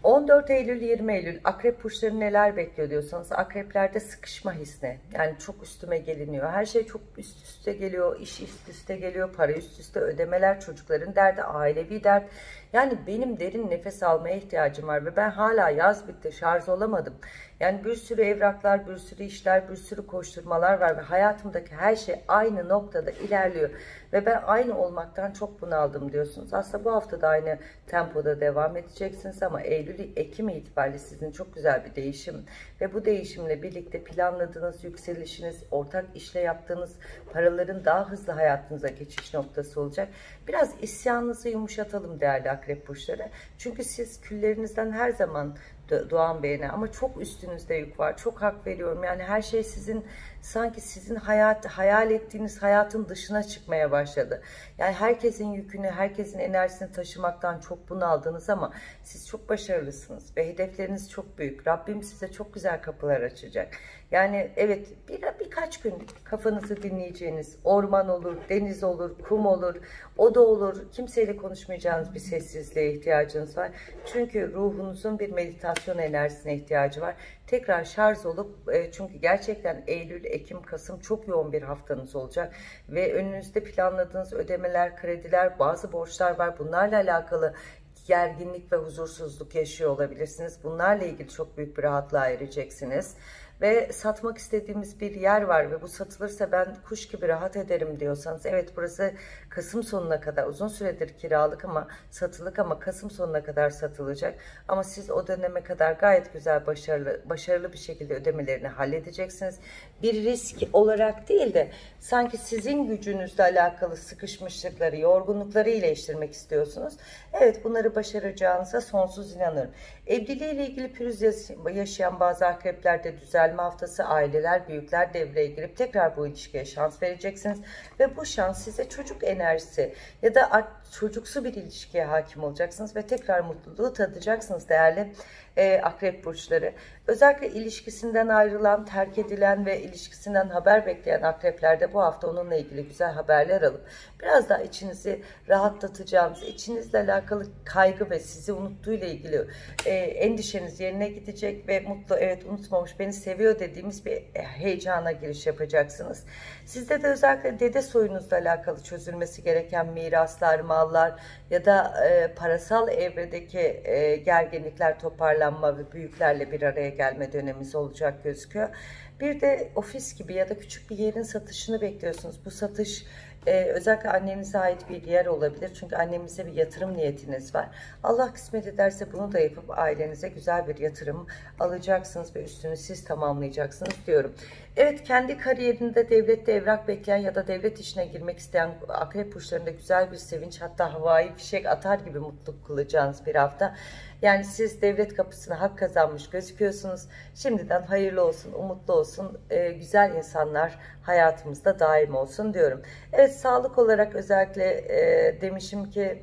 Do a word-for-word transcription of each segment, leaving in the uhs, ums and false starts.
on dört Eylül yirmi Eylül akrep burçları neler bekliyor diyorsanız, akreplerde sıkışma hisne, yani çok üstüme geliniyor, her şey çok üst üste geliyor, iş üst üste geliyor, para üst üste, ödemeler, çocukların derdi, ailevi dert. Yani benim derin nefes almaya ihtiyacım var ve ben hala yaz bitti, şarj olamadım. Yani bir sürü evraklar, bir sürü işler, bir sürü koşturmalar var ve hayatımdaki her şey aynı noktada ilerliyor. Ve ben aynı olmaktan çok bunaldım diyorsunuz. Aslında bu hafta da aynı tempoda devam edeceksiniz ama Eylül, Ekim itibariyle sizin çok güzel bir değişim. Ve bu değişimle birlikte planladığınız yükselişiniz, ortak işle yaptığınız paraların daha hızlı hayatınıza geçiş noktası olacak. Biraz isyanınızı yumuşatalım değerli akrep burçları. Çünkü siz küllerinizden her zaman doğan beğeni ama çok üstünüzde yük var. Çok hak veriyorum. Yani her şey sizin, sanki sizin hayat, hayal ettiğiniz hayatın dışına çıkmaya başladı. Yani herkesin yükünü, herkesin enerjisini taşımaktan çok bunaldınız ama siz çok başarılısınız ve hedefleriniz çok büyük. Rabbim size çok güzel kapılar açacak. Yani evet, bir, birkaç gün kafanızı dinleyeceğiniz, orman olur, deniz olur, kum olur, o da olur, kimseyle konuşmayacağınız bir sessizliğe ihtiyacınız var. Çünkü ruhunuzun bir meditasyon enerjisine ihtiyacı var. Tekrar şarj olup, çünkü gerçekten Eylül, Ekim, Kasım çok yoğun bir haftanız olacak ve önünüzde planladığınız ödemeler, krediler, bazı borçlar var. Bunlarla alakalı gerginlik ve huzursuzluk yaşıyor olabilirsiniz. Bunlarla ilgili çok büyük bir rahatlığa ereceksiniz. Ve satmak istediğimiz bir yer var ve bu satılırsa ben kuş gibi rahat ederim diyorsanız, evet, burası Kasım sonuna kadar, uzun süredir kiralık ama satılık ama Kasım sonuna kadar satılacak. Ama siz o döneme kadar gayet güzel, başarılı başarılı bir şekilde ödemelerini halledeceksiniz. Bir risk olarak değil de sanki sizin gücünüzle alakalı sıkışmışlıkları, yorgunlukları iyileştirmek istiyorsunuz. Evet, bunları başaracağınıza sonsuz inanıyorum. Evliliğiyle ilgili pürüz yaşayan bazı akreplerde düzelme haftası, aileler, büyükler devreye girip tekrar bu ilişkiye şans vereceksiniz. Ve bu şans size çocuk enerjisi ya da çocuksu bir ilişkiye hakim olacaksınız ve tekrar mutluluğu tadacaksınız değerli e, akrep burçları. Özellikle ilişkisinden ayrılan, terk edilen ve ilişkisinden haber bekleyen akreplerde bu hafta onunla ilgili güzel haberler alıp biraz daha içinizi rahatlatacağınız, içinizle alakalı kaygı ve sizi unuttuğuyla ilgili e, endişeniz yerine gidecek ve mutlu, evet, unutmamış, beni seviyor dediğimiz bir heyecana giriş yapacaksınız. Sizde de özellikle dede soyunuzla alakalı çözülmesi gereken miraslar, mallar ya da e, parasal evredeki e, gerginlikler, toparlanma ve büyüklerle bir araya gelme dönemimiz olacak gözüküyor. Bir de ofis gibi ya da küçük bir yerin satışını bekliyorsunuz. Bu satış Ee, özellikle annenize ait bir yer olabilir. Çünkü annemize bir yatırım niyetiniz var. Allah kısmet ederse bunu da yapıp ailenize güzel bir yatırım alacaksınız ve üstünü siz tamamlayacaksınız diyorum. Evet, kendi kariyerinde devlette evrak bekleyen ya da devlet işine girmek isteyen akrep burçlarında güzel bir sevinç, hatta havai fişek atar gibi mutluluk kılacağınız bir hafta. Yani siz devlet kapısına hak kazanmış gözüküyorsunuz. Şimdiden hayırlı olsun, umutlu olsun, e, güzel insanlar hayatımızda daim olsun diyorum. Evet, sağlık olarak özellikle e, demişim ki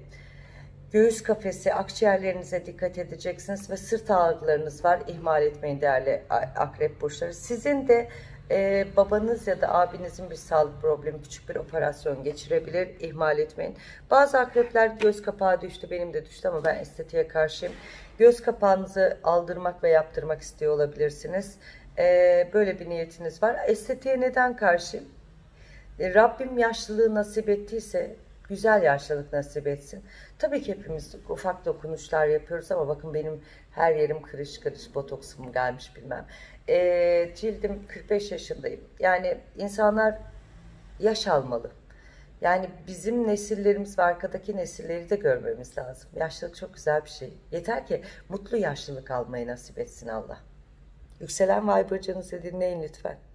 göğüs kafesi, akciğerlerinize dikkat edeceksiniz ve sırt ağrılarınız var. İhmal etmeyin değerli akrep burçları. Sizin de Ee, babanız ya da abinizin bir sağlık problemi, küçük bir operasyon geçirebilir. İhmal etmeyin. Bazı akrepler göz kapağı düştü. Benim de düştü ama ben estetiğe karşıyım. Göz kapağınızı aldırmak ve yaptırmak istiyor olabilirsiniz. Ee, böyle bir niyetiniz var. Estetiğe neden karşıyım? Ee, Rabbim yaşlılığı nasip ettiyse güzel yaşlılık nasip etsin. Tabii ki hepimiz ufak dokunuşlar yapıyoruz ama bakın benim her yerim kırış kırış, botoksum gelmiş bilmem. E, cildim, kırk beş yaşındayım. Yani insanlar yaş almalı. Yani bizim nesillerimiz ve arkadaki nesilleri de görmemiz lazım. Yaşlılık çok güzel bir şey. Yeter ki mutlu yaşlılık almayı nasip etsin Allah. Yükselen Vay Burcu'nuzu dinleyin lütfen.